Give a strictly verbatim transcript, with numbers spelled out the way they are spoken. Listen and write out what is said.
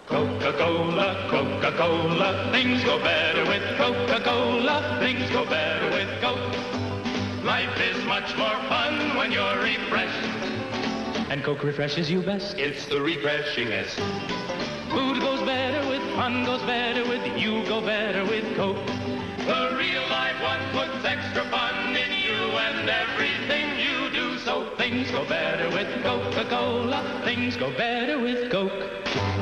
Coca-Cola, Coca-Cola, things go better with Coca-Cola, things go better with Coke. Life is much more fun when you're refreshed. And Coke refreshes you best. It's the refreshingest. Food goes better with fun, goes better with you, go better with Coke. The real life one puts extra fun in you and everything you do. So things go better with Coca-Cola, things go better with Coke.